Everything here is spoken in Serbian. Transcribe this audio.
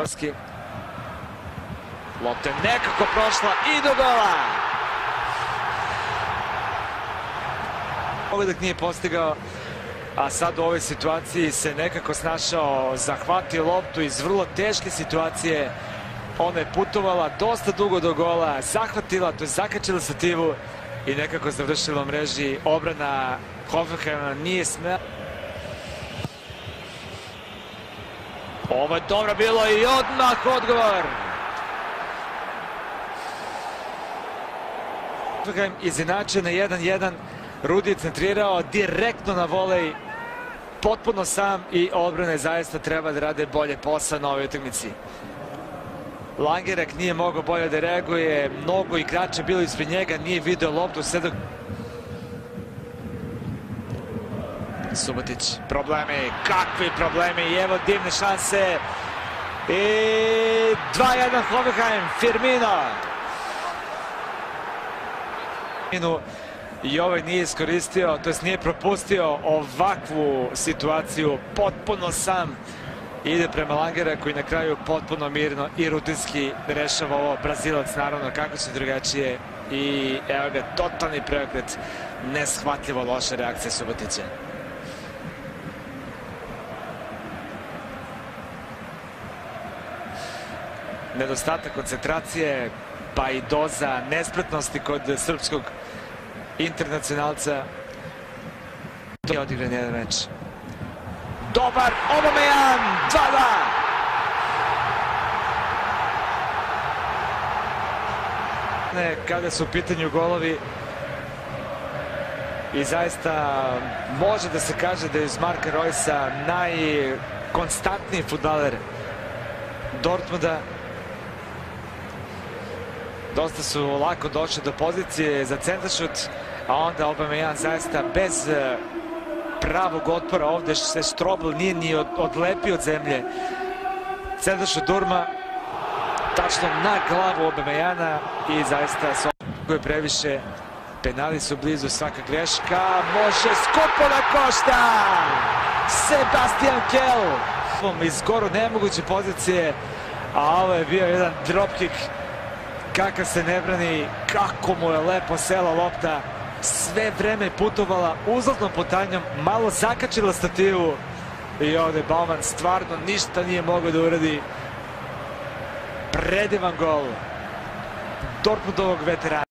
Komorski. Lopta je nekako prošla i do gola. Pogodak nije postigao, a sad u ovoj situaciji se nekako snašao, zahvatio loptu iz vrlo teške situacije. Ona je putovala dosta dugo do gola, zahvatila, to je zakačila stativu i nekako završila u mreži. Obrana Hoffenheima nije smela. Ovo je dobro bilo i odmah odgovor. Hoffenheim izinačio na 1-1. Rudi je centrirao direktno na volej, potpuno sam, i odbrane zaista treba da rade bolje posao na ovoj utakmici. Langerak nije mogao bolje da reaguje, mnogo igrača bilo ispred njega, nije video loptu. Subotić, problemi, kakvi problemi, i evo divne šanse. I 2-1 Hoffenheim, Firmino. I ovaj nije iskoristio, to jest nije propustio ovakvu situaciju, potpuno sam ide prema Langeraku i na kraju potpuno mirno i rutinski rešava ovo. Brazilac, naravno, kako će drugačije, i evo ga, totalni preokret, neshvatljivo loša reakcija Subotića. Nedostatak koncentracije, pa i doza nespretnosti kod srpskog internacionalca. To je odigran jedan meč. Dobar, Aubameyang, 2-2. Kada su u pitanju golovi, i zaista može da se kaže da je iz Marka Rojsa najkonstantniji fudbaler Dortmunda. Dosta su lako došli do pozicije za centaršut, a onda Aubameyang zaista bez pravog otpora, ovde se Strobl nije ni odlepio od zemlje. Centaršut Durma, tačno na glavu Aubameyanga, i zaista je previše. Penali su blizu, svaka greška može skupo da košta. Sebastian Kehl iz skoro nemoguće pozicije, a ovo je bio jedan dropkick kakav se ne brani, kako mu je lepo sela lopta, sve vreme putovala uzlaznom putanjom, malo zakačila stativu, i ovde Baumann stvarno ništa nije mogao da uradi. Predivan gol Dortmundovog veterana.